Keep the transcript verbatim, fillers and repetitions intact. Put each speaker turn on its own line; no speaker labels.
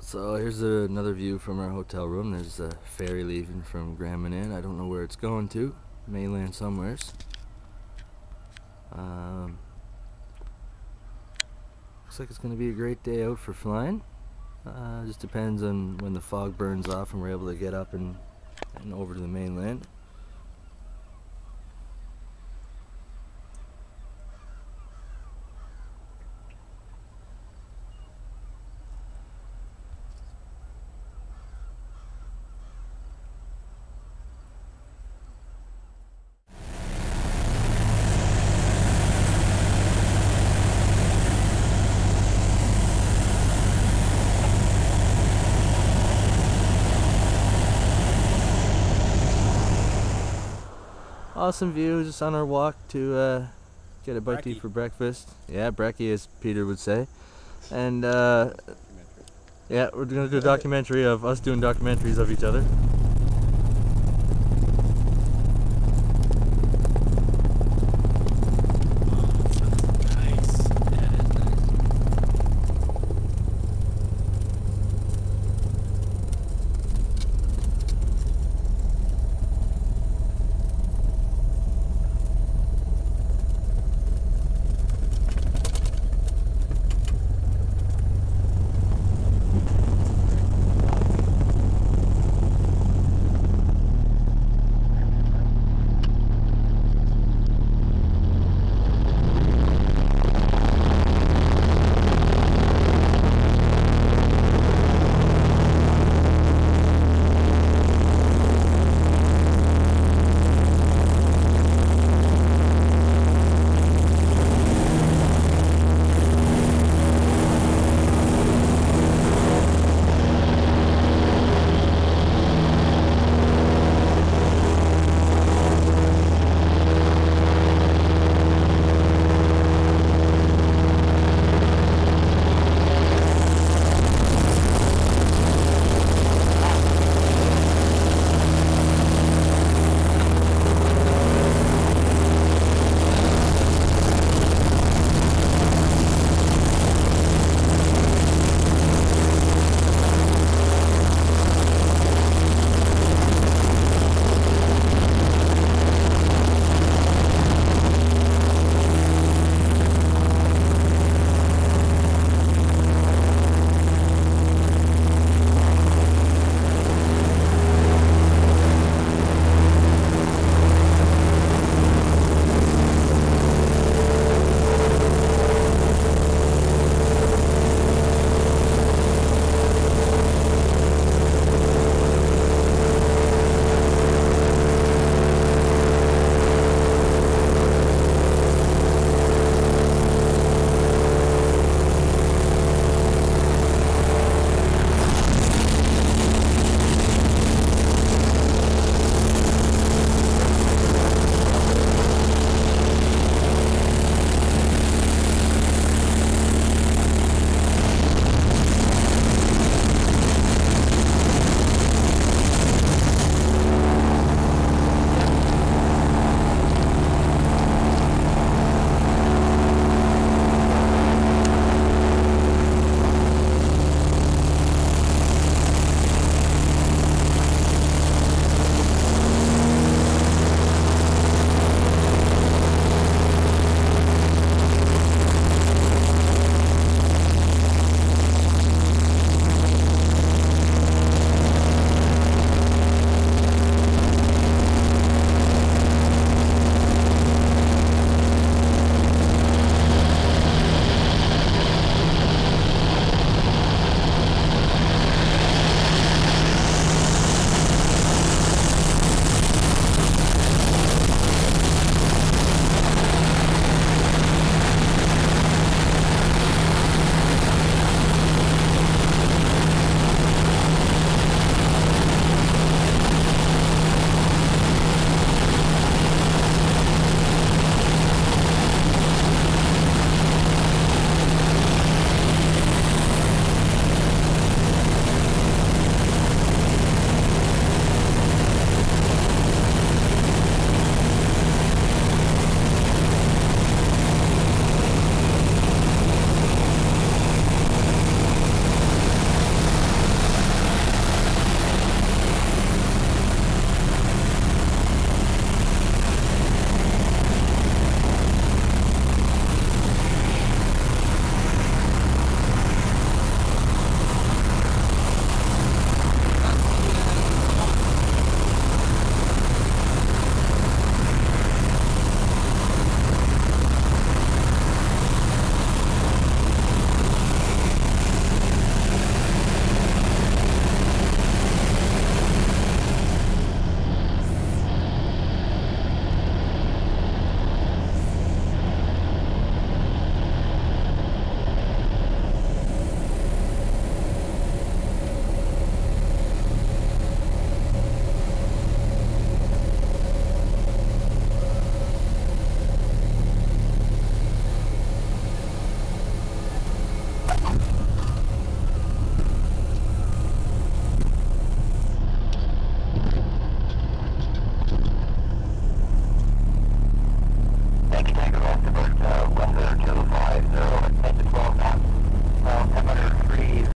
So here's a, another view from our hotel room. There's a ferry leaving from Grand Manan. I don't know where it's going to. Mainland somewheres. Um, looks like it's going to be a great day out for flying. Uh, just depends on when the fog burns off and we're able to get up and, and over to the mainland. Awesome view just on our walk to uh, get a bite to eat for breakfast. Yeah, brekkie, as Peter would say. And uh, yeah, we're going to do a documentary of us doing documentaries of each other.